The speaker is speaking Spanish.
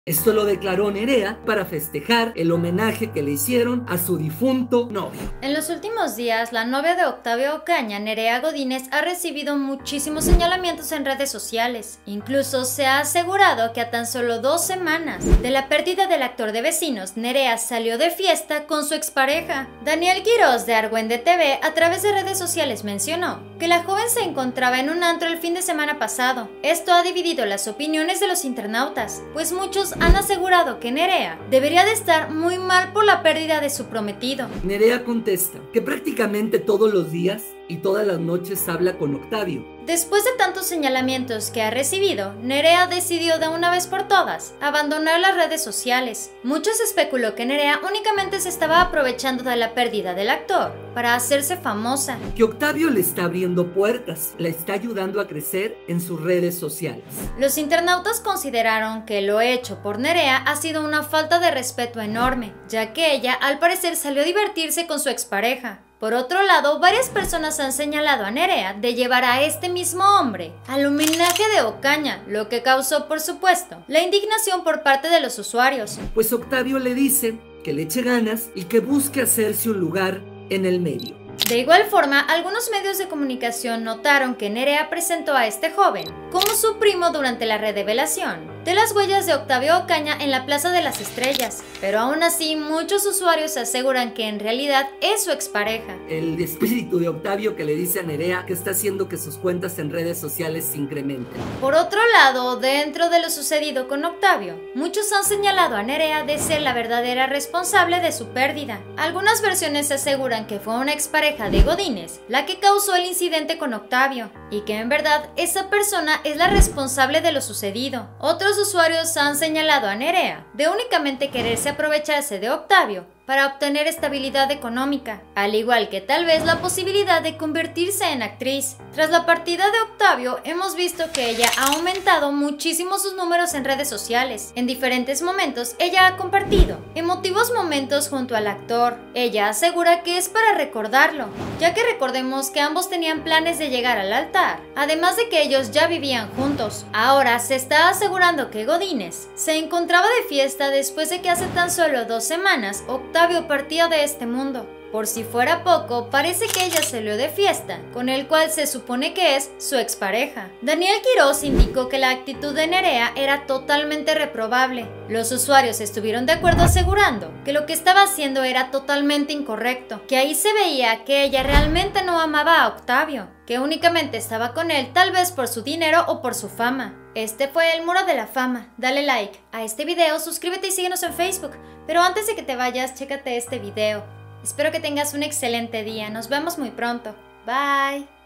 Esto lo declaró Nerea para festejar el homenaje que le hicieron a su difunto novio. En los últimos días, la novia de Octavio Ocaña, Nerea Godínez, ha recibido muchísimos señalamientos en redes sociales. Incluso se ha asegurado que a tan solo 2 semanas de la pérdida del actor de Vecinos, Nerea salió de fiesta con su expareja. Daniel Quiroz de Argüende TV a través de redes sociales mencionó que la joven se encontraba en un antro el fin de semana pasado. Esto ha dividido las opiniones de los internautas, pues muchos han asegurado que Nerea debería de estar muy mal por la pérdida de su prometido. Nerea contesta que prácticamente todos los días y todas las noches habla con Octavio. Después de tantos señalamientos que ha recibido, Nerea decidió de una vez por todas abandonar las redes sociales. Muchos especuló que Nerea únicamente se estaba aprovechando de la pérdida del actor para hacerse famosa. Que Octavio le está abriendo puertas, la está ayudando a crecer en sus redes sociales. Los internautas consideraron que lo hecho por Nerea ha sido una falta de respeto enorme, ya que ella al parecer salió a divertirse con su expareja. Por otro lado, varias personas han señalado a Nerea de llevar a este mismo hombre al homenaje de Ocaña, lo que causó, por supuesto, la indignación por parte de los usuarios. Pues Octavio le dice que le eche ganas y que busque hacerse un lugar en el medio. De igual forma, algunos medios de comunicación notaron que Nerea presentó a este joven como su primo durante la revelación de las huellas de Octavio Ocaña en la Plaza de las Estrellas, pero aún así muchos usuarios aseguran que en realidad es su expareja. El espíritu de Octavio que le dice a Nerea que está haciendo que sus cuentas en redes sociales se incrementen. Por otro lado, dentro de lo sucedido con Octavio, muchos han señalado a Nerea de ser la verdadera responsable de su pérdida. Algunas versiones aseguran que fue una expareja de Godínez la que causó el incidente con Octavio y que en verdad esa persona es la responsable de lo sucedido. Otros usuarios han señalado a Nerea de únicamente quererse aprovecharse de Octavio para obtener estabilidad económica, al igual que tal vez la posibilidad de convertirse en actriz. Tras la partida de Octavio, hemos visto que ella ha aumentado muchísimo sus números en redes sociales. En diferentes momentos, ella ha compartido emotivos momentos junto al actor. Ella asegura que es para recordarlo, ya que recordemos que ambos tenían planes de llegar al altar, además de que ellos ya vivían juntos. Ahora se está asegurando que Godínez se encontraba de fiesta después de que hace tan solo 2 semanas Octavio partía de este mundo. Por si fuera poco, parece que ella salió de fiesta, con el cual se supone que es su expareja. Daniel Quiroz indicó que la actitud de Nerea era totalmente reprobable. Los usuarios estuvieron de acuerdo asegurando que lo que estaba haciendo era totalmente incorrecto, que ahí se veía que ella realmente no amaba a Octavio, que únicamente estaba con él tal vez por su dinero o por su fama. Este fue el Muro de la Fama. Dale like a este video, suscríbete y síguenos en Facebook. Pero antes de que te vayas, chécate este video. Espero que tengas un excelente día. Nos vemos muy pronto. Bye.